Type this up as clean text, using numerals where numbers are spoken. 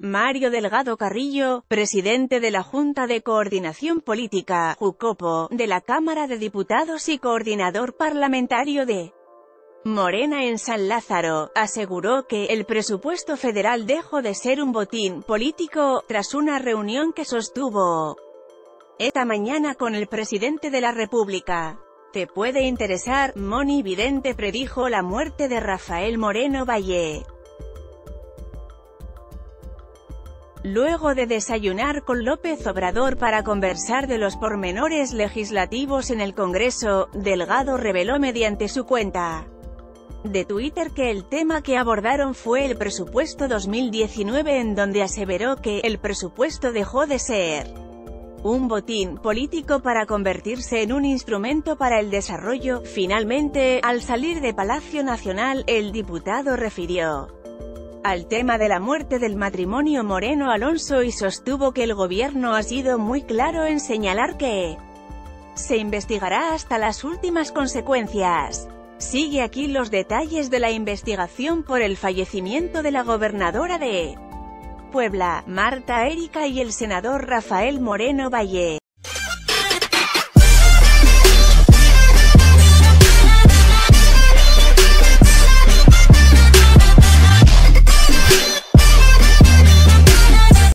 Mario Delgado Carrillo, presidente de la Junta de Coordinación Política, JUCOPO, de la Cámara de Diputados y coordinador parlamentario de Morena en San Lázaro, aseguró que el presupuesto federal dejó de ser un botín político, tras una reunión que sostuvo esta mañana con el presidente de la República. Te puede interesar, Moni Vidente predijo la muerte de Rafael Moreno Valle. Luego de desayunar con López Obrador para conversar de los pormenores legislativos en el Congreso, Delgado reveló mediante su cuenta de Twitter que el tema que abordaron fue el presupuesto 2019, en donde aseveró que el presupuesto dejó de ser un botín político para convertirse en un instrumento para el desarrollo. Finalmente, al salir de Palacio Nacional, el diputado refirió al tema de la muerte del matrimonio Moreno Alonso y sostuvo que el gobierno ha sido muy claro en señalar que se investigará hasta las últimas consecuencias. Sigue aquí los detalles de la investigación por el fallecimiento de la gobernadora de Puebla, Marta Erika, y el senador Rafael Moreno Valle.